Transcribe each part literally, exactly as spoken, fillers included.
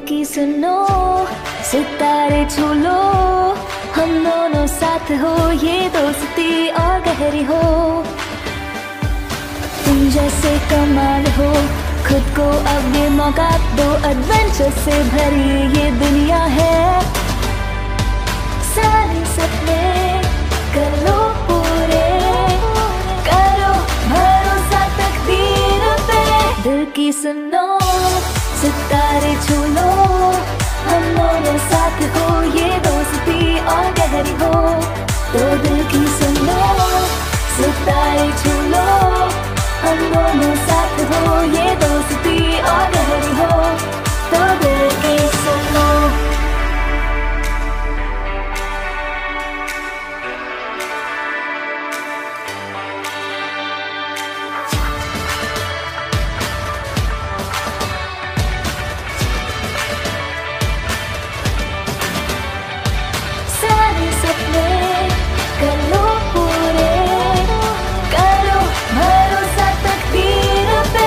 की सुनो, सितारे छू लो, हम दोनों साथ हो, ये दोस्ती और गहरी हो। तुम जैसे कमाल हो, खुद को अब ये मौका दो, एडवेंचर से भरी ये दुनिया है। सारे सपने कर लो पूरे, करो भरोसा तकदीर पे। दिल की सुनो, सितारे छू लो, हम दोनों साथ हो, ये दोस्ती और गहरी हो। तो दिल की सुनो, सितारे छू लो, हम दोनों साथ हो, ये दोस्ती और गहरी हो। तो दिल की सुनो। सारे सपने कर लो पूरे, करो भरोसा तकदीर पे।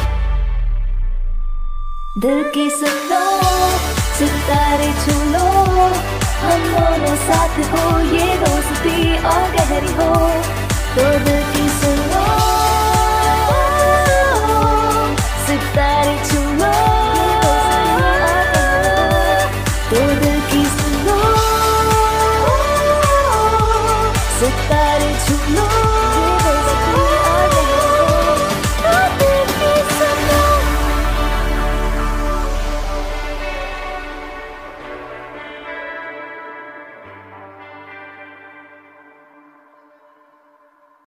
दिल की सुनो, सितारे छू लो, हम दोनों साथ हो, ये दोस्ती और गहरी हो। तो दिल की